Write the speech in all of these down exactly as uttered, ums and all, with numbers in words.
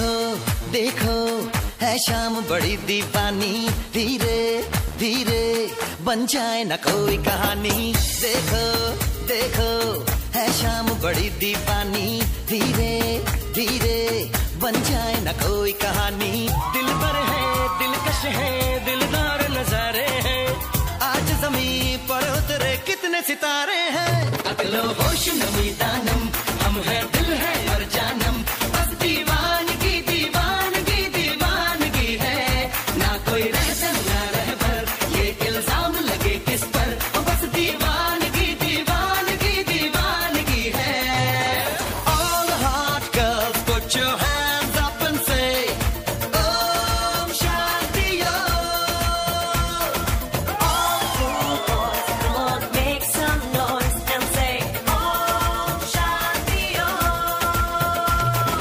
देखो देखो है शाम बड़ी दीवानी, धीरे धीरे बन जाए न कोई कहानी। देखो देखो है शाम बड़ी दीवानी, धीरे धीरे बन जाए न कोई कहानी। दिल पर है दिलकश है दिलदार नजारे हैं, आज ज़मीं पर उतरे कितने सितारे हैं। अकलो होश नमी दानम हम है दिल है और जानम, बस दीवानगी दीवानगी दीवानगी है। ना कोई रहसन ना रहबर ये इल्जाम लगे किस पर, बस दीवानगी दीवानगी दीवानगी है। All the hot girls put your hands up and say Om Shanti Om. All cool boys, come on, make some noise and say Om Shanti Om.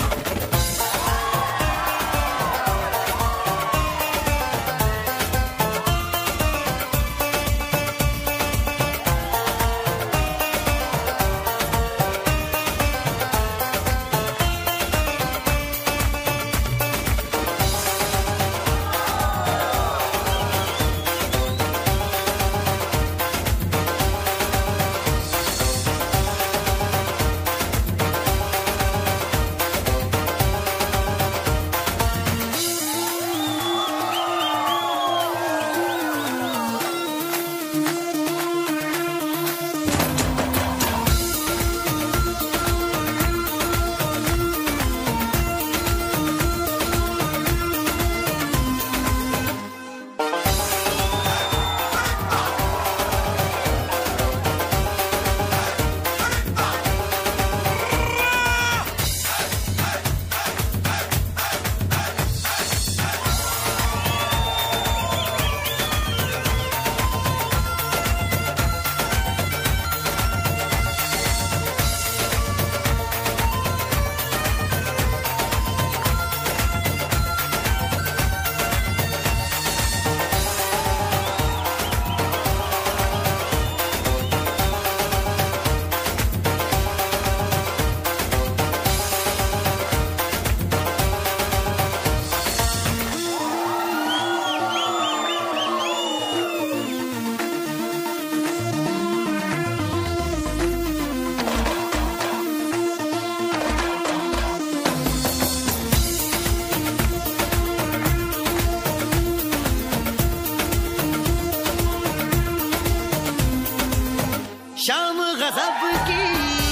शाम गजब की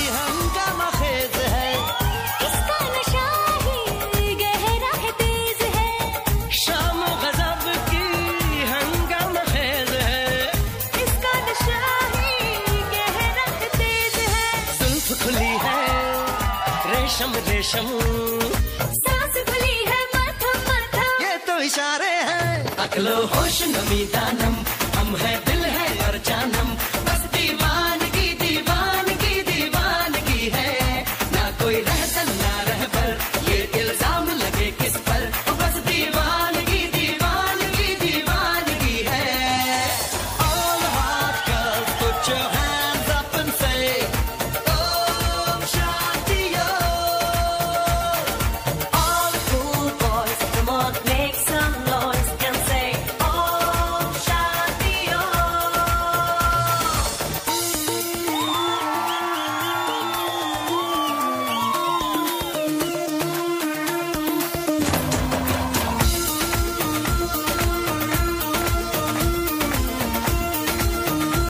हंगामा खेज है, इसका नशा ही गहरा है तेज है। शाम गजब की हंगामा खेज है, इसका नशा ही गहरा है तेज है। जुल्फ खुली है रेशम रेशम, सांस खुली है मथम मथम, ये तो इशारे हैं। अकलो होश नमी दानम हम है दिल है और जानम,